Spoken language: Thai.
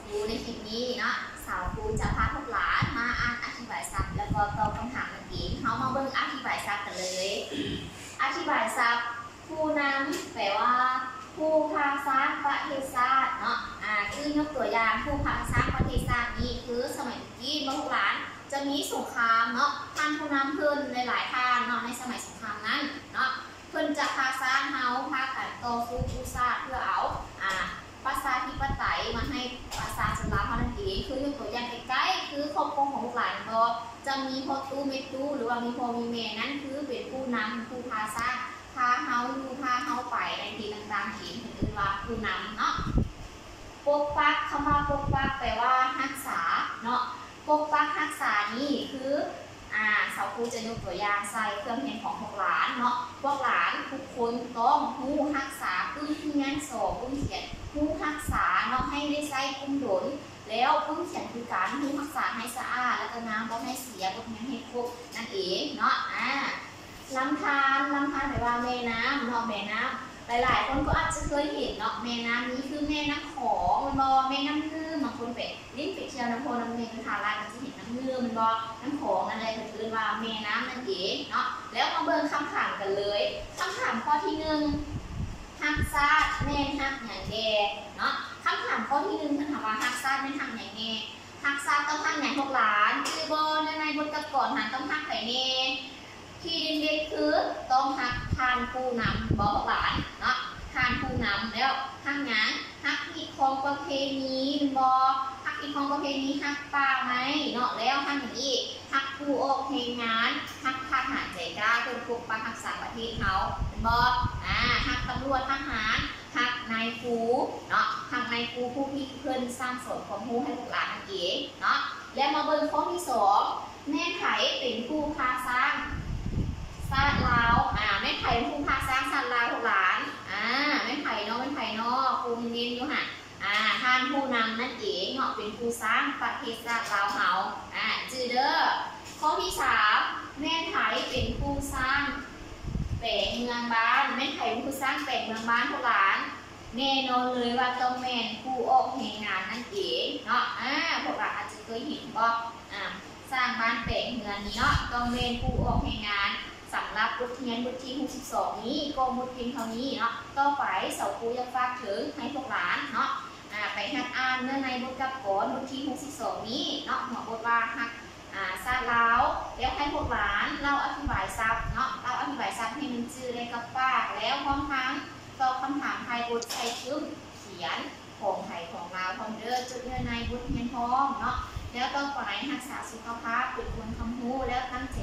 ครูในคลิปนี้เนาะสาวครูจะพาพวกหลานมาอ่านอธิบายศัพท์แล้วก็ตอบคำถามกันเองเขามาเบิ่งอธิบายศัพท์กันเลยอธิบายศัพท์ผู้นำแปลว่าผู้พาสร้างประเทศชาติเนาะคือยกตัวอย่างผู้พาสร้างประเทศชาตินี้คือสมัยที่พวกหลานจะมีสงครามเนาะท่านผู้นำเพิ่นในหลายทางเนาะในสมัยสงครามนั้นเนาะเพิ่นจะพาสร้างเฮาพากันต่อสู้ผู้ชาติเพื่อเอาประชาธิปไตยมาให้ประชาชนลาวเขานั่นเองคือยกตัวอย่างใกล้ๆคือครอบครัวของลูกหลานก็จะมีพ่อตู้แม่ตู้หรือว่ามีพ่อมีแม่นั้นคือเป็นผู้นำผู้พาสร้างพาเฮาอยู่พาเฮาไปในที่ต่างๆที่เป็นว่าผู้นำเนาะปกปักคำว่าปกปักแปลว่ารักษาเนาะปกปักรักษานี่คือสาวครูจะยกตัวอย่างใส่เครื่องเรียนของพวกหลานเนาะพวกหลานทุกคนต้องรู้รักษาปื้มที่งานสอบปื้มเขียนรู้รักษาเนาะให้ได้ใช้คุ้มดนแล้วปื้มเขียนคือการรู้รักษาให้สะอาดแล้วก็น้ำก็ให้เสียก็ให้ครบนั่นเองเนาะลำธารแปลว่าแม่น้ำเนาะแม่น้ำหลายๆคนก็อาจจะเคยเห็นเนาะแม่น้ำนี้คือแม่น้ำของมันบอแม่น้ำนื่บางคนไปลิ้นไปเที่ยวน้ำโพน้ำเมฆทาราก็จะเห็นน้ำนื่มันบอน้ำของอะไรก็คือว่าแม่น้ำนั่นเองเนาะแล้วมาเบิ่งคำถามกันเลยคำถามข้อที่1ฮักซาดแม่ฮักอย่างแดเนาะคำถามข้อที่1ถามว่าฮักซาดแม่ฮักอย่างแดฮักซาดต้องฮักอย่างพวกหลานคือบอในบทกลอนหันต้องฮักไข่เน่ที่เด่นๆคือต้องฮักทานผู้นำบอกหลานเนาะทานผู้นำแล้วฮักหยังฮักอีกของประเพณีบอฮักอีกของประเพณีฮักป่าไหมเนาะแล้วฮักอย่างอีกฮักผู้ออกเพลงงานฮักทหารใจกล้าเพื่อปกปักรักษาประเทศเขาบอฮักตำรวจทหารฮักนายครูเนาะฮักนายครูผู้ที่เพื่อนสร้างสอนความรู้ให้พวกหลานนั่นเองเนาะแล้วมาเบิ่งข้อที่2แม่ไถเป็นผู้พาสร้างซาดลาวแม่ไผ่ผู้พาสร้างซาดลาวพวกหลานแม่ไผ่เนาะครูเน้นอยู่ท่านผู้นำนั่นเองเนาะเป็นผู้สร้างประเทศซาดลาวเฮาจือเด้อข้อที่3แม่ไผ่เป็นผู้สร้างแปลงเมืองบ้านแม่ไผ่เป็นผู้สร้างแปลงเมืองบ้านพวกหลานแน่นอนเลยว่าต้องแม่นผู้ออกแห่งงานนั่นเองเนาะพวกหลานอาจจะเคยเห็นก็สร้างบ้านแปลงเมืองนี้เนาะต้องแม่นผู้ออกแห่งงานสำหรับบทเรียนบทที่62นี้ก็หมดเพียงเท่านี้เนาะต่อไปสาวครูจะฝากถึงให้พวกหลานเนาะไปหัดอ่านเนื้อในบทกับกลบทที่62นี้เนาะหัวบทว่าหักซาดลาวแล้วให้พวกหลานเล่าอธิบายซับเนาะเล่าอธิบายซับให้มันจื้อได้กับปากแล้วพร้อมทั้งตอบคำถามไทยบทไทยชื้มเขียนของไทยของลาวพร้อมเด้อจุดเนื้อในบทเรียนพร้อมเนาะแล้วต่อไปรักษาสุขภาพเป็นคนคำพูแล้วตั้ง